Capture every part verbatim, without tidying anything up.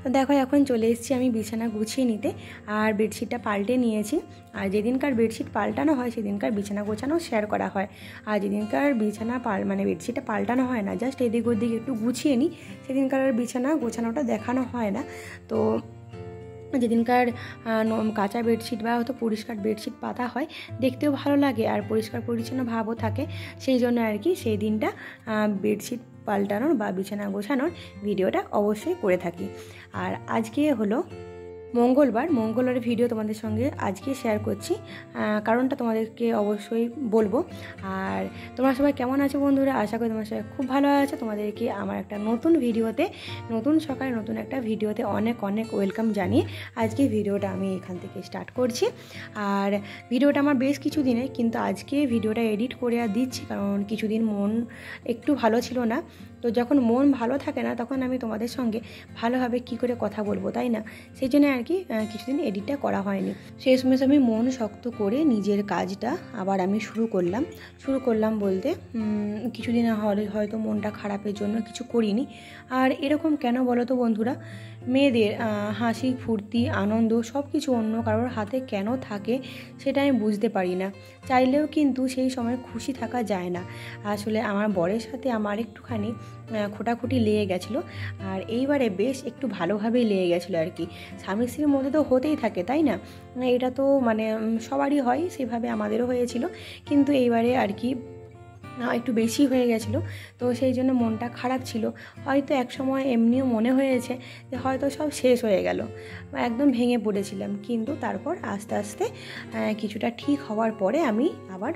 তো দেখো এখন চলে এসেছি আমি বিছানা গুছিয়ে নিতে, আর বেডশিটটা পাল্টে নিয়েছি। আর যেদিনকার বেডশিট পাল্টানো হয় সেদিনকার বিছানা গোছানো শেয়ার করা হয়, আর যেদিনকার বিছানা পাল মানে বেডশিটটা পাল্টানো হয় না, জাস্ট এদিক ওদিক একটু গুছিয়ে নিই, সেদিনকার আর বিছানা গোছানোটা দেখানো হয় না। তো যেদিনকার কাঁচা বেডশিট বা হয়তো পরিষ্কার বেডশিট পাতা হয়, দেখতেও ভালো লাগে আর পরিষ্কার পরিচ্ছন্ন ভাবও থাকে, সেই জন্য আর কি সেই দিনটা বেডশিট পাল্টানোর বা বিছানা গোছানোর ভিডিওটা অবশ্যই করে থাকি। আর আজকে হলো মঙ্গলবার, মঙ্গলবারের ভিডিও তোমাদের সঙ্গে আজকে শেয়ার করছি, কারণটা তোমাদেরকে অবশ্যই বলবো। আর তোমরা সবাই কেমন আছো বন্ধুরা? আশা করি তোমার সবাই খুব ভালো আছে। তোমাদেরকে আমার একটা নতুন ভিডিওতে, নতুন সকালে নতুন একটা ভিডিওতে অনেক অনেক ওয়েলকাম জানিয়ে আজকে ভিডিওটা আমি এখান থেকে স্টার্ট করছি। আর ভিডিওটা আমার বেশ কিছু দিনে, কিন্তু আজকে ভিডিওটা এডিট করে আর দিচ্ছি, কারণ কিছুদিন মন একটু ভালো ছিল না। তো যখন মন ভালো থাকে না তখন আমি তোমাদের সঙ্গে ভালোভাবে কি করে কথা বলবো, তাই না? সেই জন্য আর কি কিছুদিন এডিটটা করা হয়নি। শেষ মেশ আমি মন শক্ত করে নিজের কাজটা আবার আমি শুরু করলাম শুরু করলাম বলতে কিছুদিন হয়তো মনটা খারাপের জন্য কিছু করিনি। আর এরকম কেন বলো তো বন্ধুরা? মেয়েদের হাসি ফুর্তি আনন্দ সব কিছু অন্য কারোর হাতে কেন থাকে সেটা আমি বুঝতে পারি না। চাইলেও কিন্তু সেই সময় খুশি থাকা যায় না। আসলে আমার বরের সাথে আমার একটুখানি খোটাখুটি লেগে গেছিলো, আর এইবারে বেশ একটু ভালোভাবেই লেগে গেছিলো আর কি। স্বামী স্ত্রীর মধ্যে তো হতেই থাকে, তাই না? এটা তো মানে সবারই হয়, সেভাবে আমাদেরও হয়েছিল, কিন্তু এইবারে আর কি একটু বেশি হয়ে গেছিলো। তো সেই জন্য মনটা খারাপ ছিল। হয়তো এক সময় এমনিও মনে হয়েছে যে হয়তো সব শেষ হয়ে গেল, একদম ভেঙে পড়েছিলাম, কিন্তু তারপর আস্তে আস্তে কিছুটা ঠিক হওয়ার পরে আমি আবার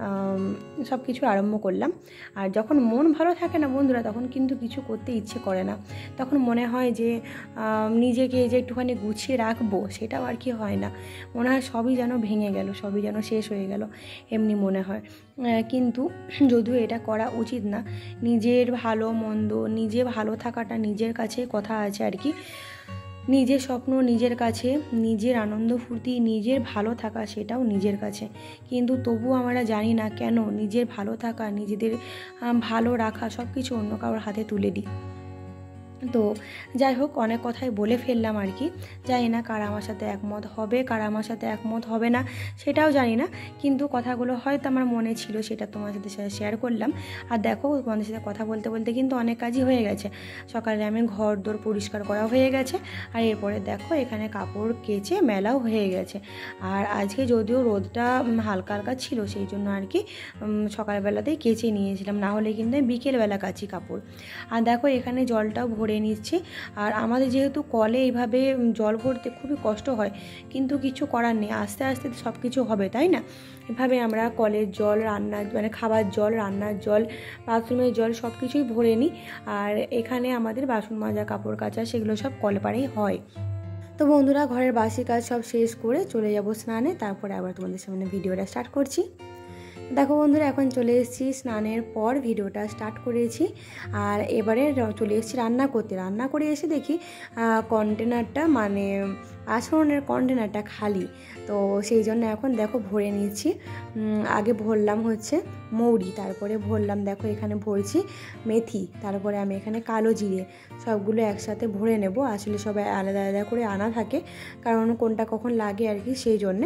সব কিছু আরম্ভ করলাম। আর যখন মন ভালো থাকে না বন্ধুরা, তখন কিন্তু কিছু করতে ইচ্ছে করে না। তখন মনে হয় যে নিজেকে যে একটুখানি গুছিয়ে রাখবো, সেটাও আর কি হয় না। মনে হয় সবই যেন ভেঙে গেল, সবই যেন শেষ হয়ে গেল, এমনি মনে হয়। কিন্তু যদিও এটা করা উচিত না। নিজের ভালো মন্দ, নিজে ভালো থাকাটা নিজের কাছে কথা আছে আর কি। নিজের স্বপ্ন নিজের কাছে, নিজের আনন্দ ফুর্তি, নিজের ভালো থাকা সেটাও নিজের কাছে। কিন্তু তবুও আমরা জানি না কেন নিজের ভালো থাকা, নিজেদের ভালো রাখা সব কিছু অন্য কারোর হাতে তুলে দিই। তো যাই হোক, অনেক কথাই বলে ফেললাম আর কি। জানি না কারা আমার সাথে একমত হবে, কারা আমার সাথে একমত হবে না, সেটাও জানি না, কিন্তু কথাগুলো হয়তো আমার মনে ছিল, সেটা তোমার সাথে শেয়ার করলাম। আর দেখো, তোমাদের সাথে কথা বলতে বলতে কিন্তু অনেক কাজই হয়ে গেছে। সকালে আমি ঘর দোর পরিষ্কার করা হয়ে গেছে, আর এরপরে দেখো এখানে কাপড় কেচে মেলাও হয়ে গেছে। আর আজকে যদিও রোদটা হালকা হালকা ছিল, সেই জন্য আর কি সকালবেলাতেই কেচে নিয়েছিলাম, না হলে কিন্তু বিকেলবেলা কাচি কাপড়। আর দেখো এখানে জলটাও ভরে নিচ্ছি। আর আমাদের যেহেতু কলে এইভাবে জল ভরতে খুবই কষ্ট হয়, কিন্তু কিছু করার নেই, আস্তে আস্তে সব কিছু হবে, তাই না? এভাবে আমরা কলের জল, রান্নার মানে খাবার জল, রান্নার জল, বাথরুমের জল সব কিছুই ভরে নিই। আর এখানে আমাদের বাসন মাজা, কাপড় কাচা সেগুলো সব কলপাড়েই হয়। তো বন্ধুরা, ঘরের বাসি কাজ সব শেষ করে চলে যাব স্নানে, তারপরে আবার তোমাদের সামনে ভিডিওটা স্টার্ট করছি। দেখো বন্ধুরা, এখন চলে এসেছি স্নানের পর ভিডিওটা স্টার্ট করেছি। আর এবারে চলে এসেছি রান্না করতে। রান্না করে এসে দেখি কন্টেনারটা মানে আচরণের কন্টেনারটা খালি। তো সেই জন্য এখন দেখো ভরে নিচ্ছি। আগে ভরলাম হচ্ছে মৌরি, তারপরে ভরলাম দেখো এখানে ভরছি মেথি, তারপরে আমি এখানে কালো জিরে, সবগুলো একসাথে ভরে নেব। আসলে সবাই আলাদা আলাদা করে আনা থাকে, কারণ কোনটা কখন লাগে আর কি, সেই জন্যে।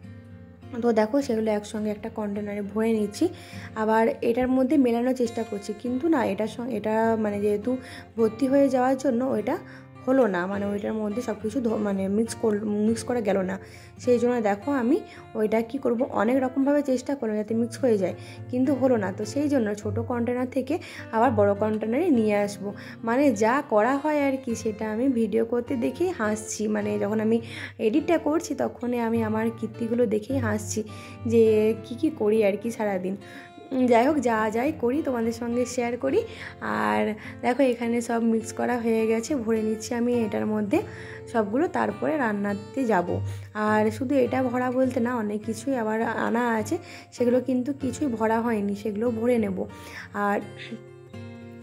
তো দেখো সেগুলো একসঙ্গে একটা কন্টেনারে ভরে নিচ্ছি। আবার এটার মধ্যে মেলানোর চেষ্টা করছি, কিন্তু না, এটার সঙ্গে এটা মানে যেহেতু ভর্তি হয়ে যাওয়ার জন্য ওইটা হলো না, মানে ওইটার মধ্যে সব কিছু মানে মিক্স কর মিক্স করা গেল না। সেই জন্য দেখো আমি ওইটা কি করব, অনেক রকমভাবে চেষ্টা করলাম যাতে মিক্স হয়ে যায়, কিন্তু হলো না। তো সেই জন্য ছোটো কন্টেনার থেকে আবার বড় কন্টেনারে নিয়ে আসব। মানে যা করা হয় আর কি, সেটা আমি ভিডিও করতে দেখেই হাসছি। মানে যখন আমি এডিটটা করছি তখনই আমি আমার কীর্তিগুলো দেখেই হাসছি যে কি কি করি আর কি সারাদিন। যাই হোক, যা যাই করি তোমাদের সঙ্গে শেয়ার করি। আর দেখো এখানে সব মিক্স করা হয়ে গেছে, ভরে নিচ্ছি আমি এটার মধ্যে সবগুলো, তারপরে রান্নাতে যাব। আর শুধু এটা ভরা বলতে না, অনেক কিছুই আবার আনা আছে, সেগুলো কিন্তু কিছুই ভরা হয়নি, সেগুলো ভরে নেব। আর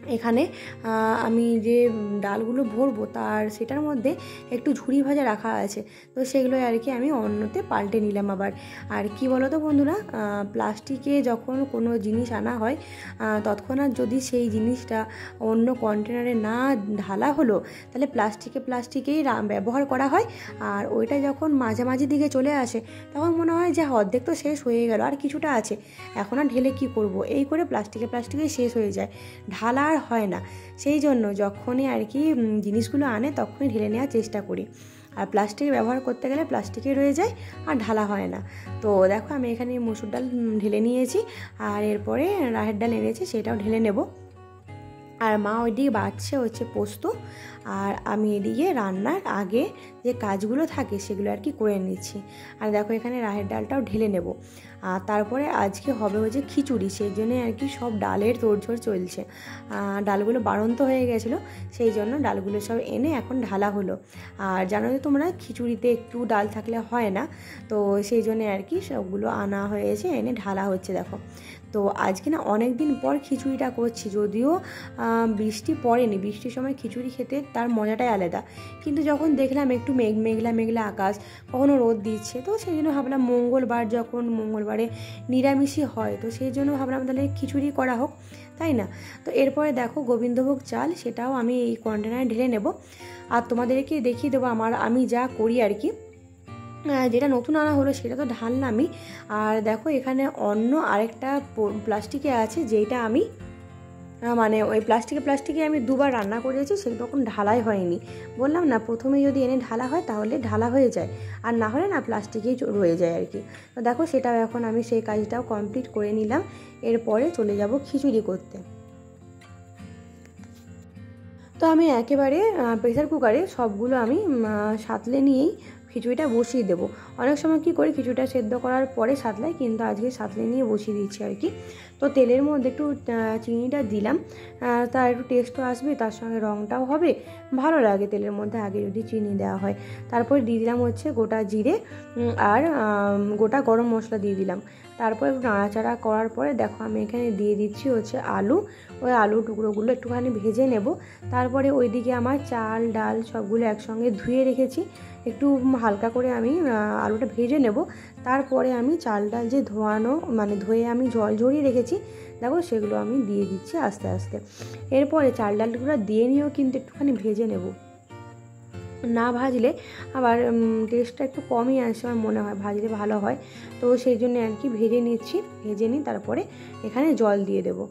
এখানে আমি যে ডালগুলো ভরবো তার সেটার মধ্যে একটু ঝুড়ি ভাজা রাখা আছে, তো সেগুলো আর কি আমি অন্যতে পাল্টে নিলাম আবার। আর কি বলো তো বন্ধুরা, প্লাস্টিকে যখন কোনো জিনিস আনা হয় তৎক্ষণাৎ যদি সেই জিনিসটা অন্য কন্টেনারে না ঢালা হলো তাহলে প্লাস্টিকে প্লাস্টিকেই ব্যবহার করা হয়। আর ওইটা যখন মাঝামাঝি দিকে চলে আসে তখন মনে হয় যে অর্ধেক তো শেষ হয়ে গেল, আর কিছুটা আছে, এখন আর ঢেলে কী করব, এই করে প্লাস্টিকে প্লাস্টিকেই শেষ হয়ে যায়, ঢালা আর হয় না। সেই জন্য যখনই আর কি জিনিসগুলো আনে তখনই ঢেলে নেওয়ার চেষ্টা করি। আর প্লাস্টিক ব্যবহার করতে গেলে প্লাস্টিকে রয়ে যায় আর ঢালা হয় না। তো দেখো আমি এখানে মসুর ডাল ঢেলে নিয়েছি, আর এরপরে রাহের ডাল এনেছি সেটাও ঢেলে নেব। আর মা ওইদিকে বাড়ছে হচ্ছে পোস্ত, আর আমি এদিকে রান্নার আগে যে কাজগুলো থাকে সেগুলো আর কি করে নিচ্ছি। আর দেখো এখানে রাহের ডালটাও ঢেলে নেব। আর তারপরে আজকে হবে হচ্ছে খিচুড়ি, সেই জন্যে আর কি সব ডালের তোড়জোড় চলছে। ডালগুলো বাড়ন্ত হয়ে গেছিলো, সেই জন্য ডালগুলো সব এনে এখন ঢালা হলো। আর জানো যে তোমরা খিচুড়িতে একটু ডাল থাকলে হয় না, তো সেই জন্যে আর কি সবগুলো আনা হয়েছে, এনে ঢালা হচ্ছে। দেখো তো আজকে না অনেক দিন পর খিচুড়িটা করছি, যদিও বৃষ্টি পড়েনি, বৃষ্টির সময় খিচুড়ি খেতে তার মজাটাই আলাদা। কিন্তু যখন দেখলাম একটু মেঘ মেঘলা মেঘলা আকাশ, কখনো রোদ দিচ্ছে, তো সেই জন্য ভাবলাম মঙ্গলবার যখন মঙ্গলবারে নিরামিষই হয়, তো সেই জন্য ভাবলাম তাহলে খিচুড়ি করা হোক, তাই না। তো এরপরে দেখো গোবিন্দভোগ চাল সেটাও আমি এই কন্টেনারে ঢেলে নেব। আর তোমাদেরকে দেখিয়ে দেবো আমার আমি যা করি আর কি। যেটা নতুন আনা হলো সেটা তো ঢাললামই। আর দেখো এখানে অন্য আরেকটা প্লাস্টিকে আছে, যেটা আমি মানে ওই প্লাস্টিকে প্লাস্টিকে আমি দুবার রান্না করেছি, সেটা তখন ঢালাই হয়নি। বললাম না, প্রথমে যদি এনে ঢালা হয় তাহলে ঢালা হয়ে যায়, আর না হলে না প্লাস্টিকেই রয়ে যায় আর কি। তো দেখো সেটাও এখন আমি সেই কাজটাও কমপ্লিট করে নিলাম। এরপরে চলে যাব খিচুড়ি করতে। তো আমি একেবারে প্রেসার কুকারে সবগুলো আমি সাঁতলে নিয়েই খিচুড়িটা বসিয়ে দেবো। অনেক সময় কী করি, খিচুড়িটা সেদ্ধ করার পরে সাঁতলাই, কিন্তু আজকে সাঁতলে নিয়ে বসিয়ে দিচ্ছি আর কি। তো তেলের মধ্যে একটু চিনিটা দিলাম, তার একটু টেস্টও আসবে, তার সঙ্গে রঙটাও হবে, ভালো লাগে তেলের মধ্যে আগে যদি চিনি দেওয়া হয়। তারপরে দিয়ে দিলাম হচ্ছে গোটা জিরে আর গোটা গরম মশলা দিয়ে দিলাম। তারপর একটু নাড়াচাড়া করার পরে দেখো আমি এখানে দিয়ে দিচ্ছি হচ্ছে আলু। ওই আলু টুকরোগুলো একটুখানি ভেজে নেব। তারপরে ওইদিকে আমার চাল ডাল সবগুলো একসঙ্গে ধুয়ে রেখেছি, একটু হালকা করে আমি আলুটা ভেজে নেব। তারপরে আমি চাল ডাল যে ধোয়ানো মানে ধুয়ে আমি জল ঝরিয়ে রেখেছি, দেখো সেগুলো আমি দিয়ে দিচ্ছি আস্তে আস্তে। এরপরে চাল ডালগুলো দিয়ে নিয়েও কিন্তু একটুখানি ভেজে নেব, না ভাজলে আবার টেস্টটা একটু কমই আসে আমার মনে হয়, ভাজলে ভালো হয়। তো সেই জন্য আর কি ভেজে নিচ্ছি, ভেজে নিই তারপরে এখানে জল দিয়ে দেবো।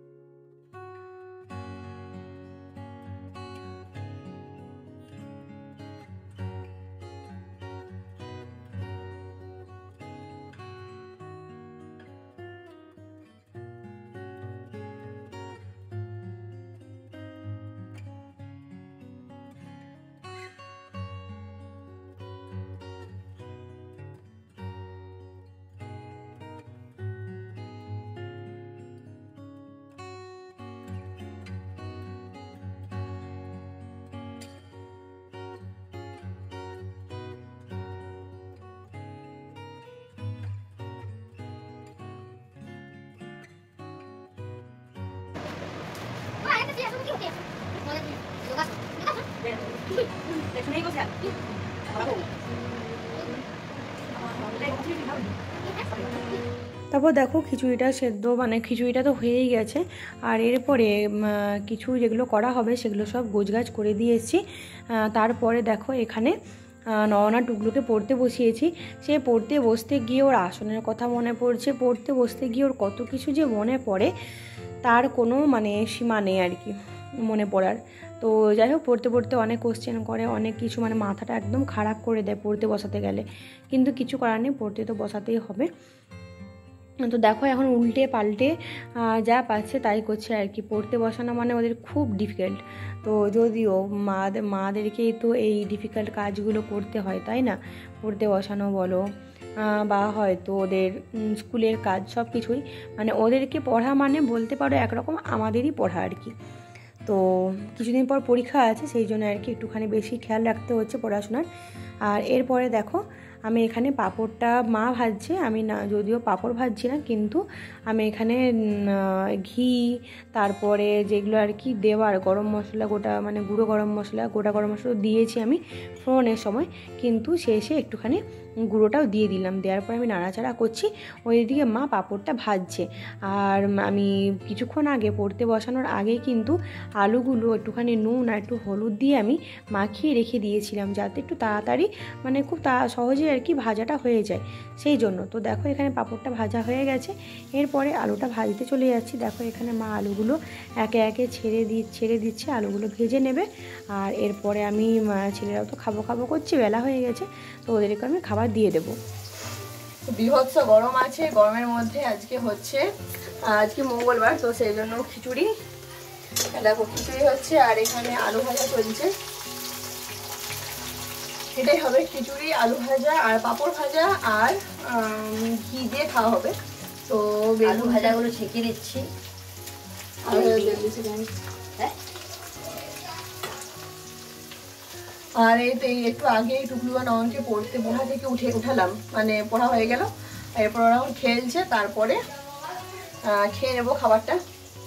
তারপর দেখো খিচুড়িটা সেদ্ধ মানে খিচুড়িটা তো হয়েই গেছে। আর এরপরে কিছু যেগুলো করা হবে সেগুলো সব গোছগাছ করে দিয়ে এসেছি। তারপরে দেখো এখানে নয়না টুকলুকে পড়তে বসিয়েছি। সে পড়তে বসতে গিয়ে ওর আসনের কথা মনে পড়ছে, পড়তে বসতে গিয়ে ওর কত কিছু যে মনে পড়ে তার কোনো মানে সীমা নেই আর কি মনে পড়ার। তো যাই হোক, পড়তে পড়তে অনেক কোশ্চেন করে, অনেক কিছু মানে মাথাটা একদম খারাপ করে দেয় পড়তে বসাতে গেলে, কিন্তু কিছু করার নেই, পড়তে তো বসাতেই হবে। তো দেখো এখন উল্টে পাল্টে যা পাচ্ছে তাই করছে আর কি। পড়তে বসানো মানে ওদের খুব ডিফিকাল্ট। তো যদিও মাদের মাদেরকেই তো এই ডিফিকাল্ট কাজগুলো করতে হয়, তাই না, পড়তে বসানো বলো বা হয়তো ওদের স্কুলের কাজ সব কিছুই, মানে ওদেরকে পড়া মানে বলতে পারো একরকম আমাদেরই পড়া আর কি। তো কিছুদিন পর পরীক্ষা আছে, সেই জন্য আর কি একটুখানি বেশি খেয়াল রাখতে হচ্ছে পড়াশোনার। আর এরপরে দেখো আমি এখানে পাঁপড়টা মা ভাজছে, আমি না যদিও পাঁপড় ভাজছি না, কিন্তু আমি এখানে ঘি তারপরে যেগুলো আর কি দেওয়ার গরম মশলা, গোটা মানে গুঁড়ো গরম মশলা, গোটা গরম মশলা দিয়েছি আমি ফোড়নের সময়, কিন্তু শেষে একটুখানি গুঁড়োটাও দিয়ে দিলাম। দেওয়ার পর আমি নাড়াচাড়া করছি, ওইদিকে মা পাঁপড়টা ভাজছে। আর আমি কিছুক্ষণ আগে পড়তে বসানোর আগে কিন্তু আলুগুলো একটুখানি নুন আর একটু হলুদ দিয়ে আমি মাখিয়ে রেখে দিয়েছিলাম, যাতে একটু তাড়াতাড়ি মানে খুব তা সহজে আর কি ভাজাটা হয়ে যায়, সেই জন্য। তো দেখো এখানে পাঁপড়টা ভাজা হয়ে গেছে, এরপরে আলুটা ভাজতে চলে যাচ্ছি। দেখো এখানে মা আলুগুলো একে একে ছেড়ে দি ছেড়ে দিচ্ছে, আলুগুলো ভেজে নেবে। আর এরপরে আমি ছেলেরাও তো খাবো খাবো করছে, বেলা হয়ে গেছে, তো ওদেরকে আমি খাবার দিয়ে দেবো। বীভৎস গরম আছে, গরমের মধ্যে আজকে হচ্ছে আজকে মঙ্গলবার, তো সেই জন্য খিচুড়ি, দেখো খিচুড়ি হচ্ছে আর এখানে আলু ভাজা চলছে। এটাই হবে খিচুড়ি, আলু ভাজা আর পাঁপড় ভাজা আর ঘি দিয়ে খাওয়া হবে। তো আলু ভাজাগুলো ছেঁকে দিচ্ছি। আর এই তো একটু আগে টুকলু আর নয়নকে পড়তে পড়া থেকে উঠে উঠালাম, মানে পড়া হয়ে গেল, এরপর ওরা এখন খেলছে, তারপরে খেয়ে নেবো খাবারটা।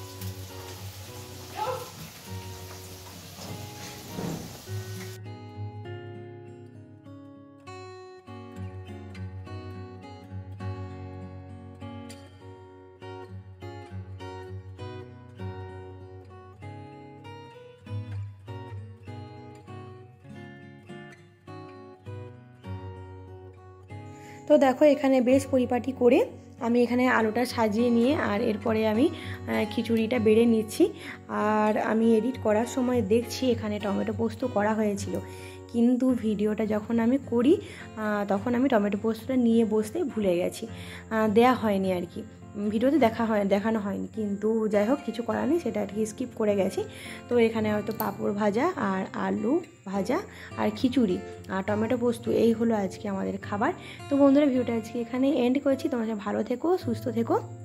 তো দেখো এখানে বেশ পরিপাটি করে আমি এখানে আলুটা সাজিয়ে নিয়ে আর এরপরে আমি খিচুড়িটা বেড়ে নিচ্ছি। আর আমি এডিট করার সময় দেখছি এখানে টমেটো পোস্ত করা হয়েছিল, কিন্তু ভিডিওটা যখন আমি করি তখন আমি টমেটো পোস্তটা নিয়ে বসতে ভুলে গেছি, দেয়া হয়নি আর কি, ভিডিওতে দেখা হয় দেখানো হয়নি, কিন্তু যাই হোক কিছু করার নেই, সেটা আর কি স্কিপ করে গেছি। তো এখানে হয়তো পাঁপড় ভাজা আর আলু ভাজা আর খিচুড়ি আর টমেটো পোস্ত, এই হলো আজকে আমাদের খাবার। তো বন্ধুরা ভিডিওটা আজকে এখানে এন্ড করেছি, তোমরা ভালো থেকো, সুস্থ থেকো।